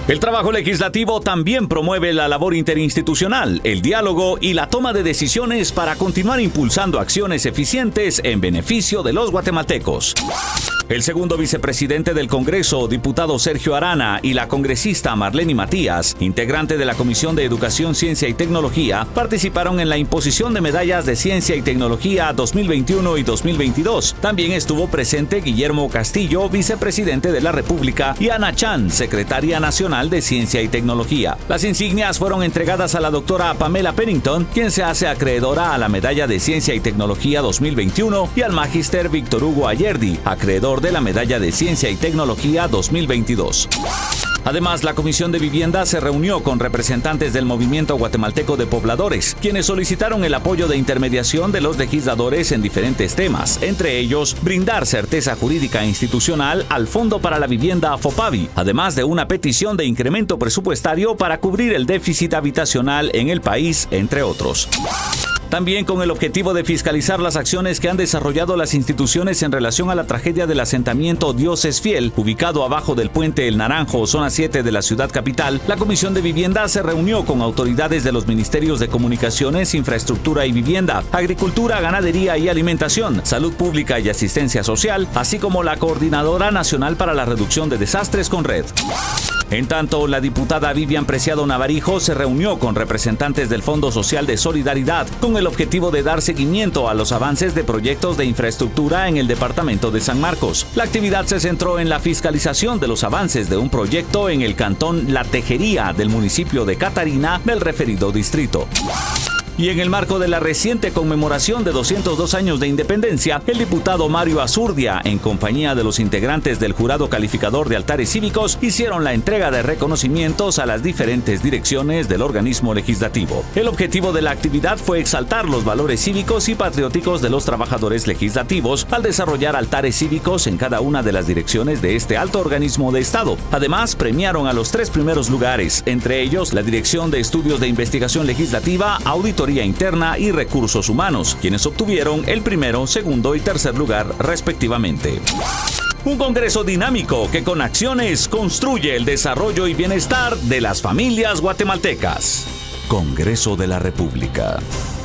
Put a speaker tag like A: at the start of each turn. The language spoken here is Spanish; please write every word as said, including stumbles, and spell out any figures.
A: El trabajo legislativo también promueve la labor interinstitucional, el diálogo y la toma de decisiones para continuar impulsando acciones eficientes en beneficio de los guatemaltecos. El segundo vicepresidente del Congreso, diputado Sergio Arana, y la congresista Marlene Matías, integrante de la Comisión de Educación, Ciencia y Tecnología, participaron en la imposición de medallas de Ciencia y Tecnología dos mil veintiuno y dos mil veintidós. También estuvo presente Guillermo Castillo, vicepresidente de la República, y Ana Chan, secretaria nacional de Ciencia y Tecnología. Las insignias fueron entregadas a la doctora Pamela Pennington, quien se hace acreedora a la medalla de Ciencia y Tecnología dos mil veintiuno, y al magíster Víctor Hugo Ayerdi, acreedor de la medalla de Ciencia y Tecnología dos mil veintidós. Además, la Comisión de Vivienda se reunió con representantes del Movimiento Guatemalteco de Pobladores, quienes solicitaron el apoyo de intermediación de los legisladores en diferentes temas, entre ellos brindar certeza jurídica institucional al Fondo para la Vivienda FOPAVI, además de una petición de incremento presupuestario para cubrir el déficit habitacional en el país, entre otros. También con el objetivo de fiscalizar las acciones que han desarrollado las instituciones en relación a la tragedia del asentamiento Dios es Fiel, ubicado abajo del puente El Naranjo, zona siete de la ciudad capital, la Comisión de Vivienda se reunió con autoridades de los Ministerios de Comunicaciones, Infraestructura y Vivienda, Agricultura, Ganadería y Alimentación, Salud Pública y Asistencia Social, así como la Coordinadora Nacional para la Reducción de Desastres CONRED. En tanto, la diputada Vivian Preciado Navarijo se reunió con representantes del Fondo Social de Solidaridad con el objetivo de dar seguimiento a los avances de proyectos de infraestructura en el departamento de San Marcos. La actividad se centró en la fiscalización de los avances de un proyecto en el cantón La Tejería del municipio de Catarina del referido distrito. Y en el marco de la reciente conmemoración de doscientos dos años de independencia, el diputado Mario Azurdia, en compañía de los integrantes del jurado calificador de altares cívicos, hicieron la entrega de reconocimientos a las diferentes direcciones del organismo legislativo. El objetivo de la actividad fue exaltar los valores cívicos y patrióticos de los trabajadores legislativos al desarrollar altares cívicos en cada una de las direcciones de este alto organismo de Estado. Además, premiaron a los tres primeros lugares, entre ellos la Dirección de Estudios de Investigación Legislativa, Auditoría Interna y Recursos Humanos, quienes obtuvieron el primero, segundo y tercer lugar respectivamente. Un Congreso dinámico que con acciones construye el desarrollo y bienestar de las familias guatemaltecas. Congreso de la República.